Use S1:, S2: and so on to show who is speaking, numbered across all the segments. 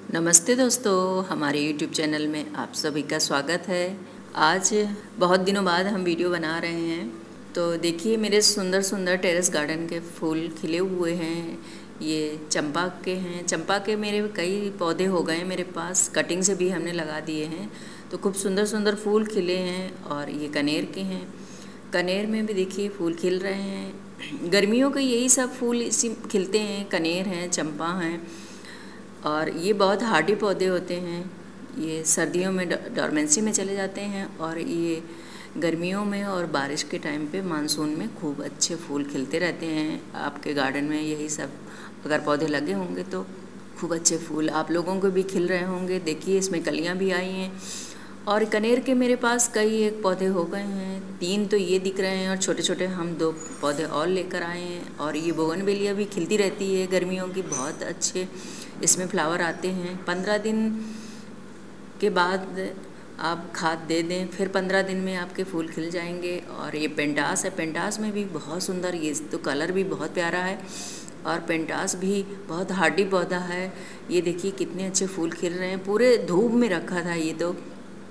S1: नमस्ते दोस्तों, हमारे YouTube चैनल में आप सभी का स्वागत है। आज बहुत दिनों बाद हम वीडियो बना रहे हैं। तो देखिए मेरे सुंदर सुंदर टेरेस गार्डन के फूल खिले हुए हैं। ये चंपा के हैं। चंपा के मेरे कई पौधे हो गए हैं मेरे पास, कटिंग से भी हमने लगा दिए हैं। तो खूब सुंदर सुंदर फूल खिले हैं। और ये कनेर के हैं। कनेर में भी देखिए फूल खिल रहे हैं। गर्मियों के यही सब फूल इसी खिलते हैं। कनेर हैं, चंपा हैं। और ये बहुत हार्डी पौधे होते हैं। ये सर्दियों में डॉर्मेंसी में चले जाते हैं और ये गर्मियों में और बारिश के टाइम पे मानसून में खूब अच्छे फूल खिलते रहते हैं। आपके गार्डन में यही सब अगर पौधे लगे होंगे तो खूब अच्छे फूल आप लोगों को भी खिल रहे होंगे। देखिए इसमें कलियां भी आई हैं। और कनेर के मेरे पास कई एक पौधे हो गए हैं। 3 तो ये दिख रहे हैं और छोटे छोटे हम 2 पौधे और लेकर आए हैं। और ये बोगनवेलिया भी खिलती रहती है गर्मियों की, बहुत अच्छे इसमें फ्लावर आते हैं। 15 दिन के बाद आप खाद दे दें, फिर 15 दिन में आपके फूल खिल जाएंगे। और ये पेंटास है। पेंटास में भी बहुत सुंदर, ये तो कलर भी बहुत प्यारा है। और पेंटास भी बहुत हार्डी पौधा है। ये देखिए कितने अच्छे फूल खिल रहे हैं। पूरे धूप में रखा था, ये तो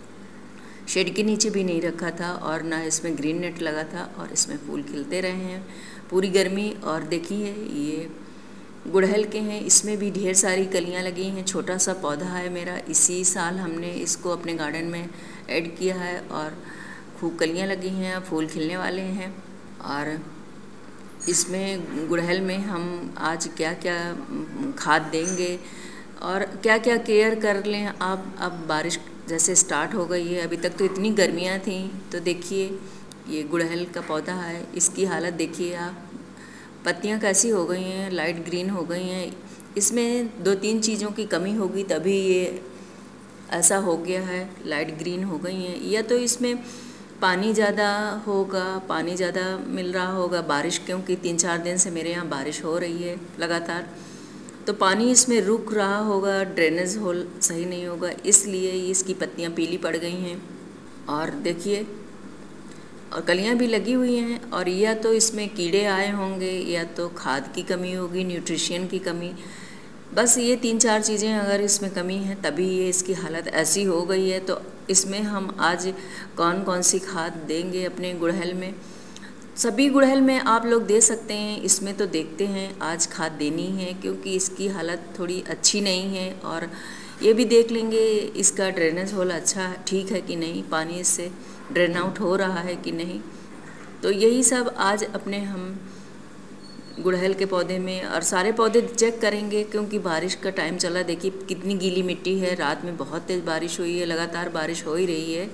S1: शेड के नीचे भी नहीं रखा था और ना इसमें ग्रीन नेट लगा था और इसमें फूल खिलते रहे हैं पूरी गर्मी। और देखिए ये गुड़हल के हैं, इसमें भी ढेर सारी कलियां लगी हैं। छोटा सा पौधा है मेरा, इसी साल हमने इसको अपने गार्डन में ऐड किया है और खूब कलियां लगी हैं, फूल खिलने वाले हैं। और इसमें गुड़हल में हम आज क्या क्या खाद देंगे और क्या क्या केयर कर लें आप। अब बारिश जैसे स्टार्ट हो गई है, अभी तक तो इतनी गर्मियाँ थी। तो देखिए ये गुड़हल का पौधा है, इसकी हालत देखिए आप। पत्तियाँ कैसी हो गई हैं, लाइट ग्रीन हो गई हैं। इसमें 2-3 चीज़ों की कमी होगी तभी ये ऐसा हो गया है, लाइट ग्रीन हो गई हैं। या तो इसमें पानी ज़्यादा होगा, पानी ज़्यादा मिल रहा होगा, बारिश, क्योंकि 3-4 दिन से मेरे यहाँ बारिश हो रही है लगातार। तो पानी इसमें रुक रहा होगा, ड्रेनेज होल सही नहीं होगा, इसलिए इसकी पत्तियाँ पीली पड़ गई हैं। और देखिए और कलियाँ भी लगी हुई हैं। और या तो इसमें कीड़े आए होंगे या तो खाद की कमी होगी, न्यूट्रिशन की कमी। बस ये 3-4 चीज़ें अगर इसमें कमी है तभी ये इसकी हालत ऐसी हो गई है। तो इसमें हम आज कौन कौन सी खाद देंगे अपने गुड़हल में। सभी गुड़हल में आप लोग दे सकते हैं। इसमें तो देखते हैं आज खाद देनी है क्योंकि इसकी हालत थोड़ी अच्छी नहीं है। और ये भी देख लेंगे इसका ड्रेनेज होल अच्छा ठीक है कि नहीं, पानी इससे ड्रेन आउट हो रहा है कि नहीं। तो यही सब आज अपने हम गुड़हल के पौधे में और सारे पौधे चेक करेंगे क्योंकि बारिश का टाइम चला। देखिए कितनी गीली मिट्टी है, रात में बहुत तेज़ बारिश हुई है, लगातार बारिश हो ही रही है।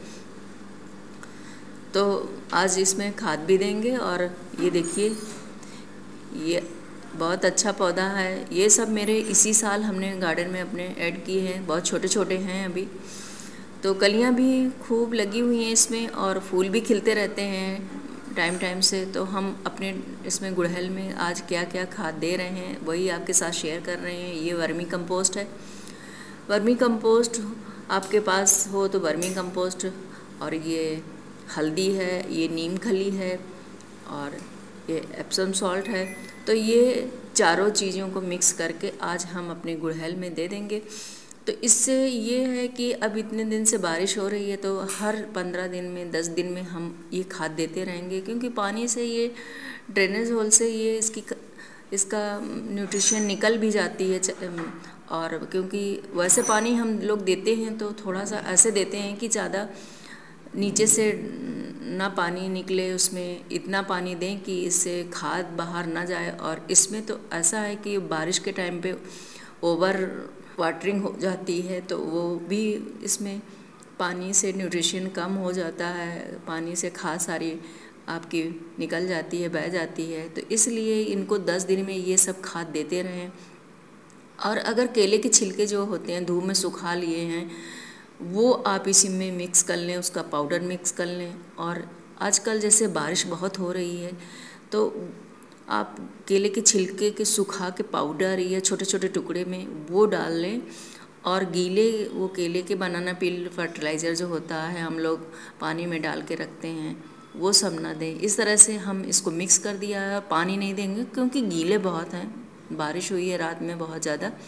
S1: तो आज इसमें खाद भी देंगे। और ये देखिए ये बहुत अच्छा पौधा है। ये सब मेरे इसी साल हमने गार्डन में अपने ऐड किए हैं, बहुत छोटे छोटे हैं अभी। तो कलियां भी खूब लगी हुई हैं इसमें और फूल भी खिलते रहते हैं टाइम टाइम से। तो हम अपने इसमें गुड़हल में आज क्या क्या खाद दे रहे हैं वही आपके साथ शेयर कर रहे हैं। ये वर्मी कंपोस्ट है। वर्मी कंपोस्ट आपके पास हो तो वर्मी कंपोस्ट, और ये हल्दी है, ये नीम खली है और ये एप्सम सॉल्ट है। तो ये चारों चीज़ों को मिक्स करके आज हम अपने गुड़हल में दे देंगे। तो इससे ये है कि अब इतने दिन से बारिश हो रही है तो हर 15 दिन में 10 दिन में हम ये खाद देते रहेंगे क्योंकि पानी से ये ड्रेनेज होल से ये इसका न्यूट्रिशन निकल भी जाती है। और क्योंकि वैसे पानी हम लोग देते हैं तो थोड़ा सा ऐसे देते हैं कि ज़्यादा नीचे से ना पानी निकले, उसमें इतना पानी दें कि इससे खाद बाहर ना जाए। और इसमें तो ऐसा है कि बारिश के टाइम पे ओवर वाटरिंग हो जाती है तो वो भी इसमें पानी से न्यूट्रिशन कम हो जाता है, पानी से खाद सारी आपकी निकल जाती है, बह जाती है। तो इसलिए इनको 10 दिन में ये सब खाद देते रहें। और अगर केले के छिलके जो होते हैं धूप में सुखा लिए हैं वो आप इसी में मिक्स कर लें, उसका पाउडर मिक्स कर लें। और आजकल जैसे बारिश बहुत हो रही है तो आप केले के छिलके के सुखा के पाउडर या छोटे छोटे टुकड़े में वो डाल लें। और गीले वो केले के बनाना पील फर्टिलाइज़र जो होता है हम लोग पानी में डाल के रखते हैं वो सब ना दें। इस तरह से हम इसको मिक्स कर दिया है। पानी नहीं देंगे क्योंकि गीले बहुत हैं, बारिश हुई है रात में बहुत ज़्यादा,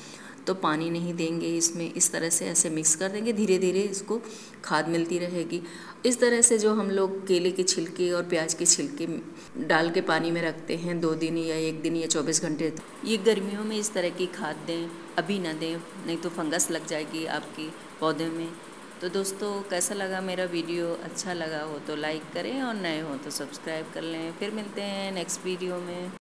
S1: तो पानी नहीं देंगे इसमें, इस तरह से ऐसे मिक्स कर देंगे, धीरे धीरे इसको खाद मिलती रहेगी। इस तरह से जो हम लोग केले के छिलके और प्याज के छिलके डाल के पानी में रखते हैं 2 दिन या 1 दिन या 24 घंटे, ये गर्मियों में इस तरह की खाद दें, अभी ना दें, नहीं तो फंगस लग जाएगी आपकी पौधे में। तो दोस्तों कैसा लगा मेरा वीडियो? अच्छा लगा हो तो लाइक करें और नए हो तो सब्सक्राइब कर लें। फिर मिलते हैं नेक्स्ट वीडियो में।